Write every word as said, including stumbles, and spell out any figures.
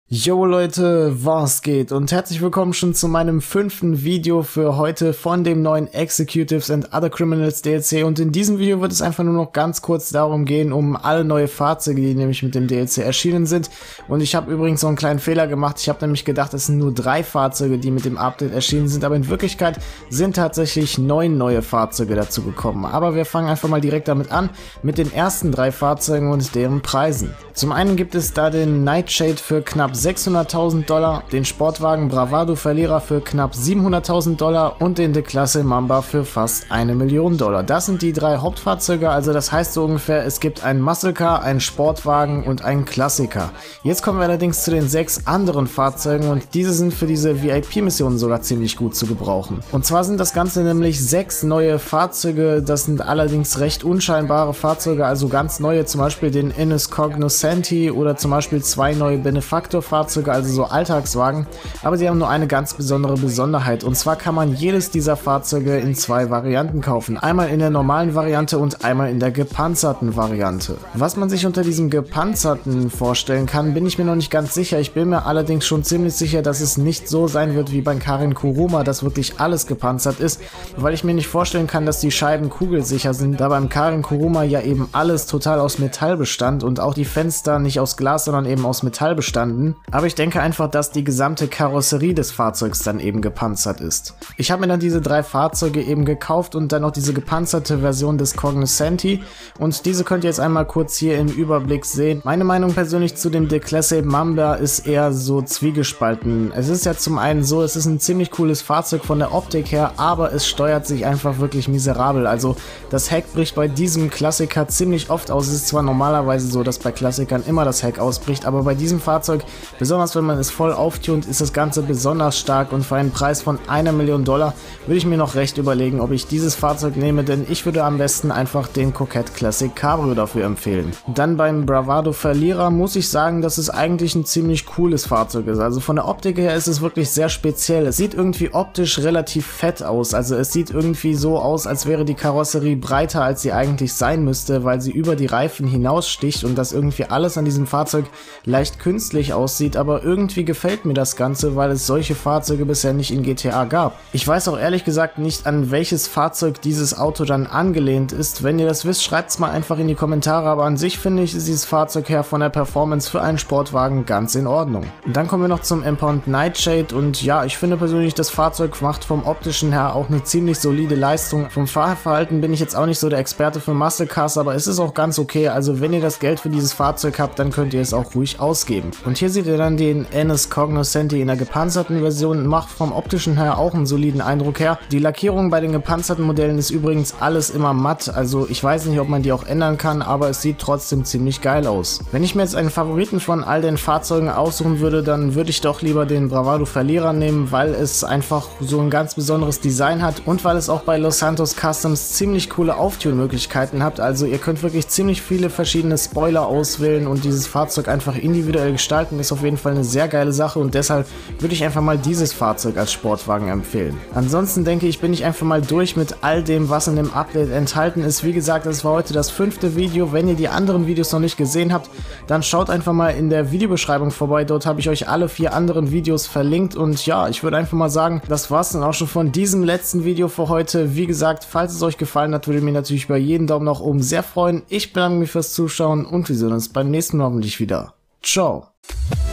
Yo Leute, was geht und herzlich willkommen schon zu meinem fünften Video für heute von dem neuen Executives and Other Criminals D L C, und in diesem Video wird es einfach nur noch ganz kurz darum gehen, um alle neue Fahrzeuge, die nämlich mit dem D L C erschienen sind. Und ich habe übrigens so einen kleinen Fehler gemacht. Ich habe nämlich gedacht, es sind nur drei Fahrzeuge, die mit dem Update erschienen sind, aber in Wirklichkeit sind tatsächlich neun neue Fahrzeuge dazu gekommen. Aber wir fangen einfach mal direkt damit an, mit den ersten drei Fahrzeugen und deren Preisen. Zum einen gibt es da den Nightshade für knapp sechshunderttausend Dollar, den Sportwagen Bravado Verlierer für knapp siebenhunderttausend Dollar und den De-Klasse Mamba für fast eine Million Dollar. Das sind die drei Hauptfahrzeuge, also das heißt so ungefähr, es gibt einen Muscle Car, einen Sportwagen und einen Klassiker. Jetzt kommen wir allerdings zu den sechs anderen Fahrzeugen, und diese sind für diese V I P-Missionen sogar ziemlich gut zu gebrauchen. Und zwar sind das Ganze nämlich sechs neue Fahrzeuge, das sind allerdings recht unscheinbare Fahrzeuge, also ganz neue, zum Beispiel den Ines Cognoscenti oder zum Beispiel zwei neue Benefactor-Fahrzeuge, also so Alltagswagen, aber sie haben nur eine ganz besondere Besonderheit, und zwar kann man jedes dieser Fahrzeuge in zwei Varianten kaufen, einmal in der normalen Variante und einmal in der gepanzerten Variante. Was man sich unter diesem gepanzerten vorstellen kann, bin ich mir noch nicht ganz sicher. Ich bin mir allerdings schon ziemlich sicher, dass es nicht so sein wird wie beim Karin Kuruma, dass wirklich alles gepanzert ist, weil ich mir nicht vorstellen kann, dass die Scheiben kugelsicher sind, da beim Karin Kuruma ja eben alles total aus Metall bestand und auch die Fenster nicht aus Glas, sondern eben aus Metall bestanden. Aber ich denke einfach, dass die gesamte Karosserie des Fahrzeugs dann eben gepanzert ist. Ich habe mir dann diese drei Fahrzeuge eben gekauft und dann noch diese gepanzerte Version des Cognoscenti, und diese könnt ihr jetzt einmal kurz hier im Überblick sehen. Meine Meinung persönlich zu dem De-Klasse Mamba ist eher so zwiegespalten. Es ist ja zum einen so, es ist ein ziemlich cooles Fahrzeug von der Optik her, aber es steuert sich einfach wirklich miserabel. Also das Heck bricht bei diesem Klassiker ziemlich oft aus. Es ist zwar normalerweise so, dass bei Klassikern immer das Heck ausbricht, aber bei diesem Fahrzeug, besonders wenn man es voll auftunt, ist das Ganze besonders stark, und für einen Preis von einer Million Dollar würde ich mir noch recht überlegen, ob ich dieses Fahrzeug nehme, denn ich würde am besten einfach den Coquette Classic Cabrio dafür empfehlen. Dann beim Bravado Verlierer muss ich sagen, dass es eigentlich ein ziemlich cooles Fahrzeug ist. Also von der Optik her ist es wirklich sehr speziell. Es sieht irgendwie optisch relativ fett aus, also es sieht irgendwie so aus, als wäre die Karosserie breiter, als sie eigentlich sein müsste, weil sie über die Reifen hinaussticht und das irgendwie alles an diesem Fahrzeug leicht künstlich aussieht, aber irgendwie gefällt mir das Ganze, weil es solche Fahrzeuge bisher nicht in G T A gab. Ich weiß auch ehrlich gesagt nicht, an welches Fahrzeug dieses Auto dann angelehnt ist. Wenn ihr das wisst, schreibt es mal einfach in die Kommentare, aber an sich finde ich, ist dieses Fahrzeug her von der Performance für einen Sportwagen ganz in Ordnung. Und dann kommen wir noch zum Impound Nightshade, und ja, ich finde persönlich, das Fahrzeug macht vom optischen her auch eine ziemlich solide Leistung. Vom Fahrverhalten bin ich jetzt auch nicht so der Experte für Muscle Cars, aber es ist auch ganz okay. Also wenn ihr das Geld für dieses Fahrzeug habt, dann könnt ihr es auch ruhig ausgeben. Und hier seht ihr dann den Ines Cognoscenti in der gepanzerten Version, macht vom optischen her auch einen soliden Eindruck her. Die Lackierung bei den gepanzerten Modellen ist übrigens alles immer matt, also ich weiß nicht, ob man die auch ändern kann, aber es sieht trotzdem ziemlich geil aus. Wenn ich mir jetzt einen Favoriten von all den Fahrzeugen aussuchen würde, dann würde ich doch lieber den Bravado Verlierer nehmen, weil es einfach so ein ganz besonderes Design hat und weil es auch bei Los Santos Customs ziemlich coole Auftune-Möglichkeiten habt. Also ihr könnt wirklich ziemlich viele verschiedene Spoiler auswählen, und dieses Fahrzeug einfach individuell gestalten ist auf jeden Fall eine sehr geile Sache, und deshalb würde ich einfach mal dieses Fahrzeug als Sportwagen empfehlen. Ansonsten denke ich, bin ich einfach mal durch mit all dem, was in dem Update enthalten ist. Wie gesagt, das war heute das fünfte Video. Wenn ihr die anderen Videos noch nicht gesehen habt, dann schaut einfach mal in der Videobeschreibung vorbei. Dort habe ich euch alle vier anderen Videos verlinkt, und ja, ich würde einfach mal sagen, das war es dann auch schon von diesem letzten Video für heute. Wie gesagt, falls es euch gefallen hat, würde ich mich natürlich über jeden Daumen nach oben sehr freuen. Ich bedanke mich fürs Zuschauen, und wir sehen uns beim nächsten Mal hoffentlich wieder. Ciao.